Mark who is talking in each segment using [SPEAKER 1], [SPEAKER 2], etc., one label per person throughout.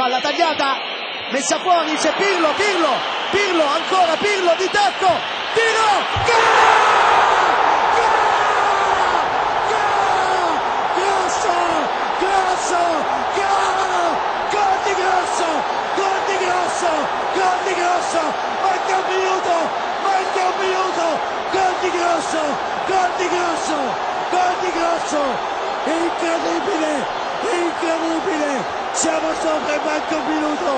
[SPEAKER 1] palla tagliata, messa fuori, c'è Pirlo, ancora Pirlo di tacco, tiro, Grosso, manca un minuto, gol di Grosso, incredibile, siamo sopra il manco un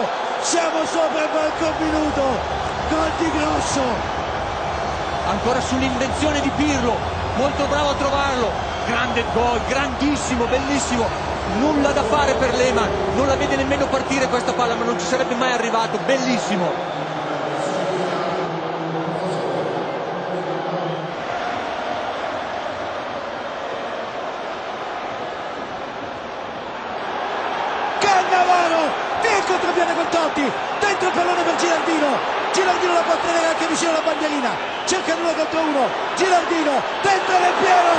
[SPEAKER 1] minuto, gol di Grosso.
[SPEAKER 2] Ancora sull'invenzione di Pirlo, molto bravo a trovarlo, grande gol, grandissimo, bellissimo, nulla da fare per Lehmann, non la vede nemmeno partire questa palla, ma non ci sarebbe mai arrivato, bellissimo.
[SPEAKER 1] Cannavaro, via il contropiede con Totti, dentro il pallone per Gilardino la può tenere anche vicino alla bandierina, cerca 2 contro 1, Gilardino, dentro Del Piero,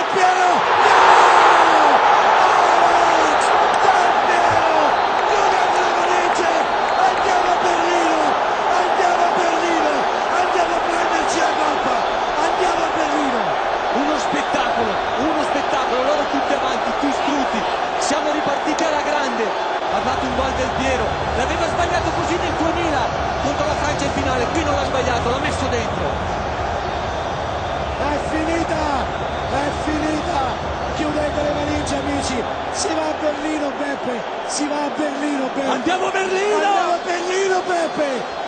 [SPEAKER 1] andiamo a Berlino, andiamo a prenderci la coppa, andiamo a Berlino.
[SPEAKER 2] Uno spettacolo, loro tutti avanti, distrutti, siamo ripartiti alla grande, ha fatto un gol Del Piero, l'aveva sbagliato così nel 2000 contro la Francia in finale, qui non l'ha sbagliato, l'ha messo dentro.
[SPEAKER 1] È finita, chiudete le valigie amici, si va a Berlino Beppe,
[SPEAKER 2] Andiamo a Berlino!
[SPEAKER 1] Beppe!